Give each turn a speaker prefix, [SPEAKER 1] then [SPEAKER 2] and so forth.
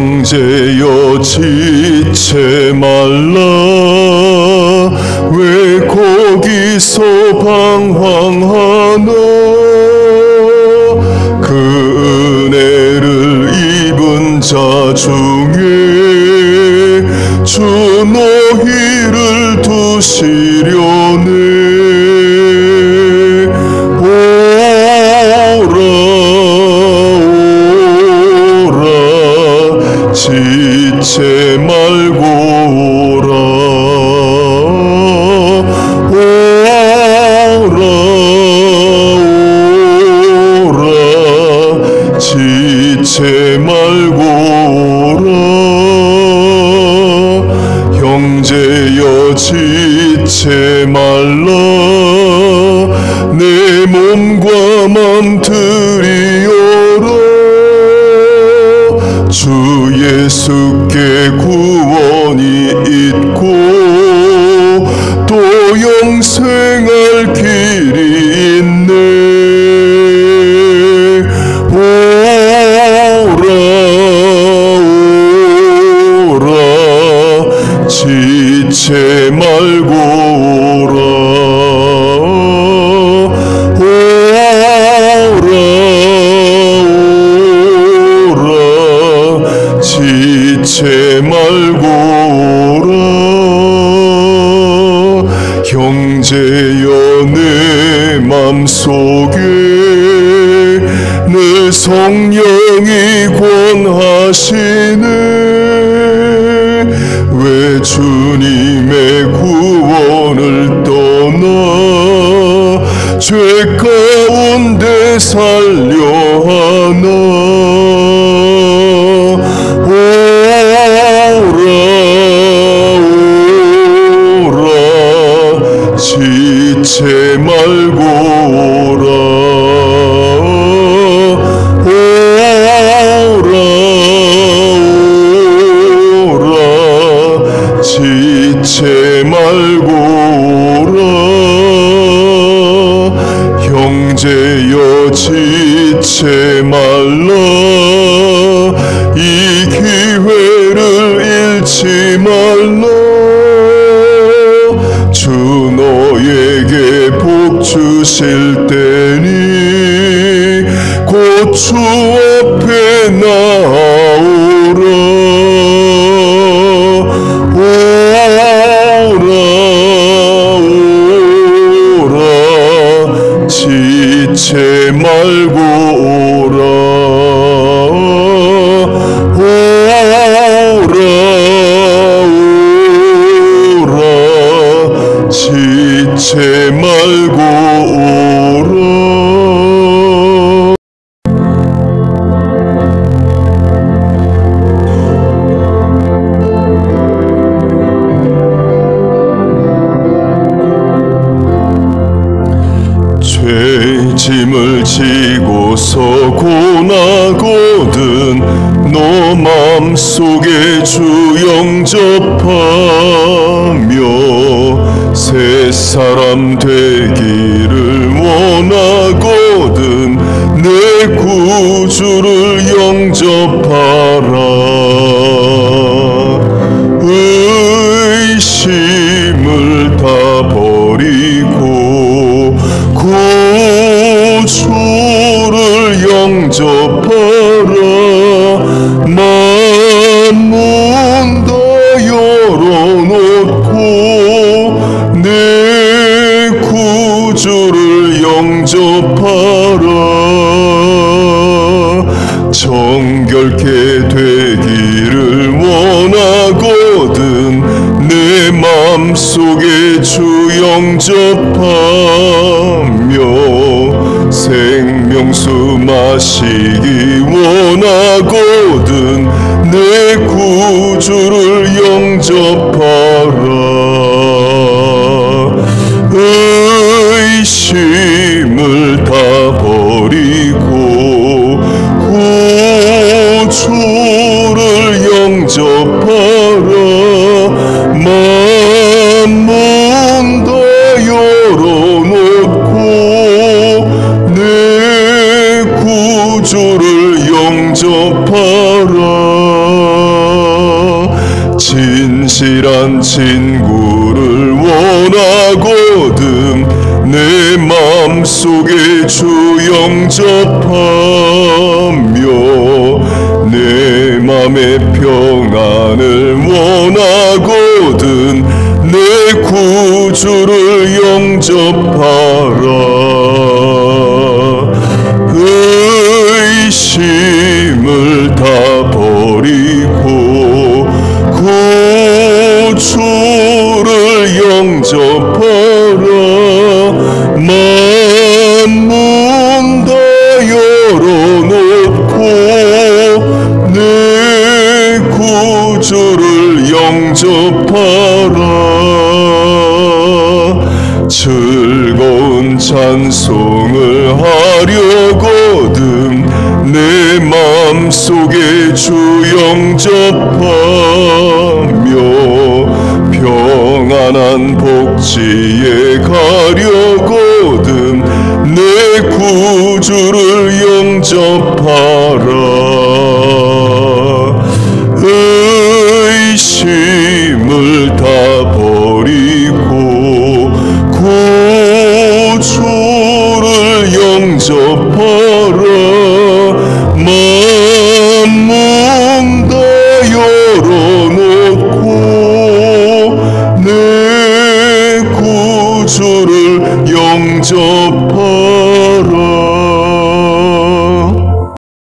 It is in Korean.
[SPEAKER 1] 형제여 지체 말라. 왜 거기서 방황하나. 그 은혜를 입은 자 중에 주 너희를 두시려네. 지체 말고 오라. 오라 지체 말고 오라. 형제여 지체 말라. 내 몸과 맘 드리어라. 주 예수께 구원이 있고 또 영생할 길이 있네. 오라 지체 말고 오라. 지체 말고 오라. 형제여 내 맘속에 내 성령이 권하시네. 왜 주님의 구원을 떠나 죄 가운데 살려 하나. 지체 말고 오라. 오라 지체 말고 오라. 형제여 지체 말라. 이 기회를 잃지 말라. 주 너에게 복 주실 때니 곧 주 앞에 나오라. 오라 지체 말고 오라. 지체 말고 오라. 죄짐을 지고서 고나거든 너 맘속에 주 영접하며 새 사람 되기를 원하거든 내 구주를 영접하라. 의심을 다 버리고 구주를 영접하라. 만문 다 열어놓고 내 구주를 영접하라. 정결케 되기를 원하거든 내 맘속에 주 영접하며 생명수 마시기 원하거든 내 구주를 영접하라. 의심을 다 버리고 구주를 영접하라. 만문 다 열어놓고 내 구주를 영접하라. 진실한 친구를 원하거든. 내 맘속에 주 영접하며 내 맘의 평안을 원하거든. 내 구주를 영접하라. 의심을 다 버리고 구주를 영접하라. 만문 다 열어놓고 내 구주를 영접하라. 즐거운 찬송을 하려거든. 내 맘속에 주 영접하며 평안한 복지에 가려거든. 내 구주를 영접하라.